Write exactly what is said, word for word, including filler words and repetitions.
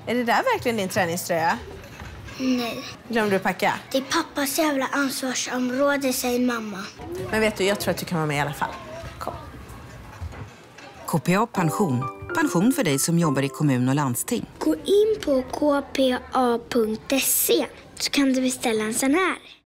Är det där verkligen din träningströja? Nej. Glömde du packa? Det är pappas jävla ansvarsområde, säger mamma. Men vet du, jag tror att du kan vara med i alla fall. Kom. K P A Pension. Pension för dig som jobbar i kommun och landsting. Gå in på k p a punkt se så kan du beställa en sån här.